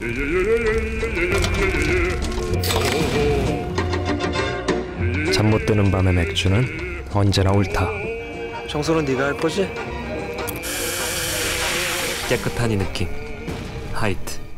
잠 못 드는 밤의 맥주는 언제나 옳다. 청소는 네가 할 거지? 깨끗한 이 느낌. 하이트.